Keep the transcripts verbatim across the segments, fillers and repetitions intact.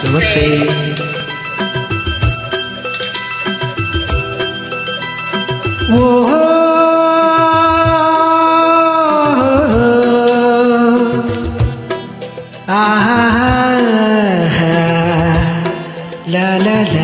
ನಮಸ್ತೆ. ಓಹೋ ಆಹಾ ಲಾ ಲಾ ಲಾ.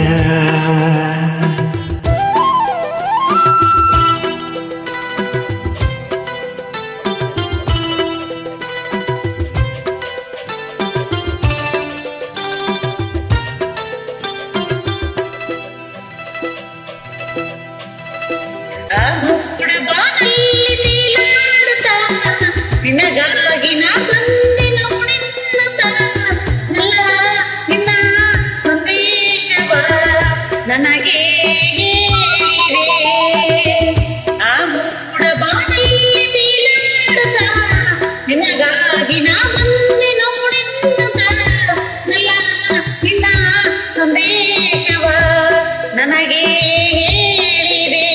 ನಿನಗಾಗಿ ನಾ ಬಂದೆ ನೋಡೆನ್ನುತ್ತ ನಲ್ಲ ನಿನ್ನ ಸಂದೇಶವ ನನಗೆ ಹೇಳಿದೆ. ಆ ಮೂಡ ಬಾನಲ್ಲಿ ತೇಲಾಡುತ್ತ ನಿನಗಾಗಿ ನಾ ಬಂದೆ ನೋಡೆನ್ನುತ್ತ ನಲ್ಲ ನಿನ್ನ ಸಂದೇಶವ ನನಗೆ ಹೇಳಿದೆ.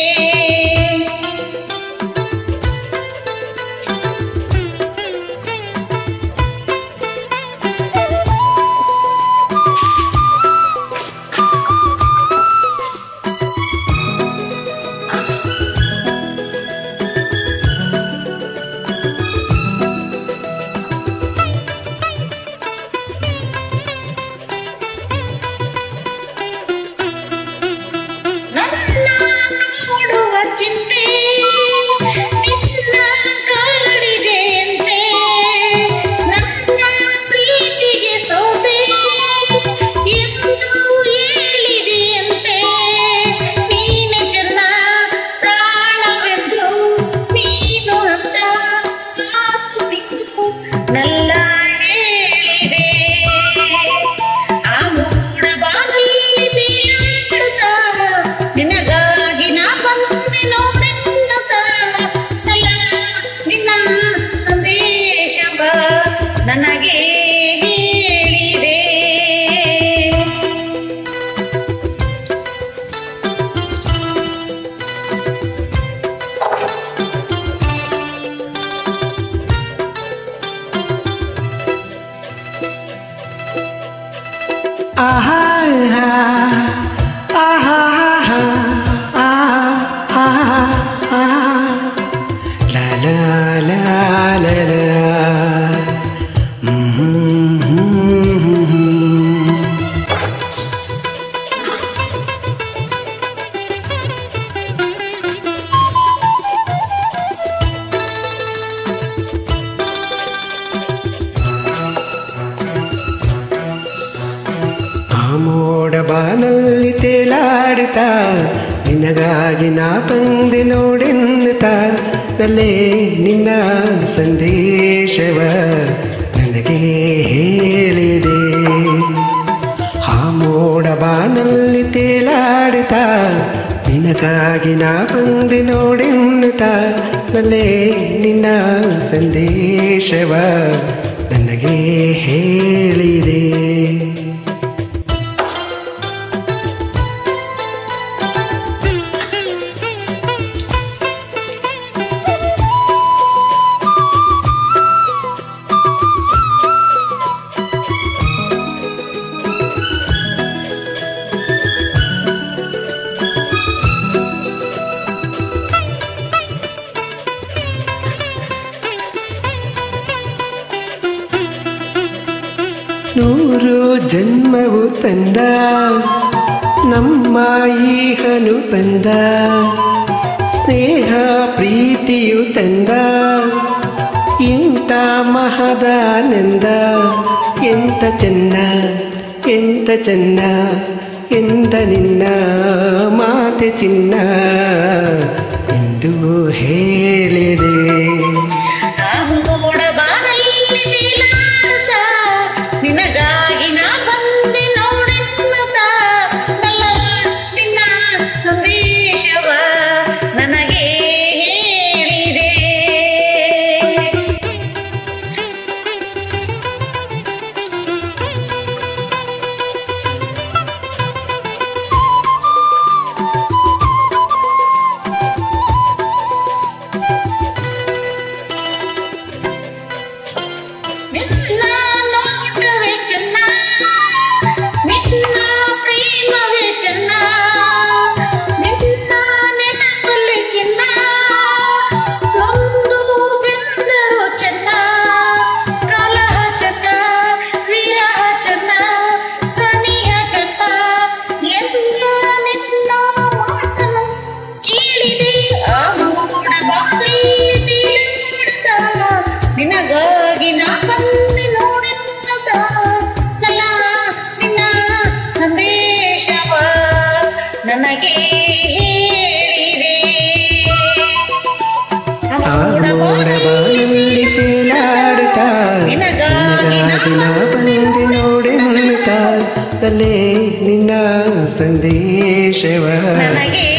ನಲ್ಲ ಹೇಳಿದೆ. ಆ ಮೂಡ ಬಾನಲ್ಲಿ ತೇಲಾಡುತ್ತ ನಿನಗಾಗಿ ನಾ ಬಂದೆ ನೋಡೆನ್ನುತ್ತ ನಲ್ಲ ನಿನ್ನ ಸಂದೇಶವ ನನಗೆ ಹೇಳಿದೆ. ಆಹಾ ಆಹಾ ಆಹಾ ಲಾ ಲಾ ಲಾ ಲಾ ಲಾ. ಮೋಡ ಬಾನಲ್ಲಿ ತೇಲಾಡುತ್ತಾ ನಿನಗಾಗಿ ನಾ ಬಂದೆ ನೋಡೆನ್ನುತ್ತಾ ನಲ್ಲೇ ನಿನ್ನ ಸಂದೇಶವ ನನಗೆ ಹೇಳಿದೆ. ಆ ಮೋಡ ಬಾನಲ್ಲಿ ತೇಲಾಡುತ್ತಾ ನಿನಗಾಗಿ ನಾ ಬಂದೆ ನೋಡೆನ್ನುತ್ತಾ ನಲ್ಲೇ ನಿನ್ನ ಸಂದೇಶವ ನನಗೆ ಹೇಳಿದೆ. ನೂರು ಜನ್ಮವು ತಂದ ನಮ್ಮ ಈಹನು ಬಂದ ಸ್ನೇಹ ಪ್ರೀತಿಯು ತಂದ ಇಂಥ ಮಹದಾನಂದ. ಎಂತ ಚೆನ್ನ ಎಂತ ಚೆನ್ನ ಎಂದ ನಿನ್ನ ಮಾತೆ ಚಿನ್ನ ಎಂದು ಹೇಳಿದೆ. ನಿನಗಾಗಿ ನಾ ಬಂದೆ ನೋಡೆನ್ನುತ್ತ ನಲ್ಲ ನಿನ್ನ ಸಂದೇಶವ ನನಗೆ ಹೇಳಿದೆ. ಕಾಯುತ್ತಲೇ ನಿನ್ನ ಸಂದೇಶವ ನನಗೆ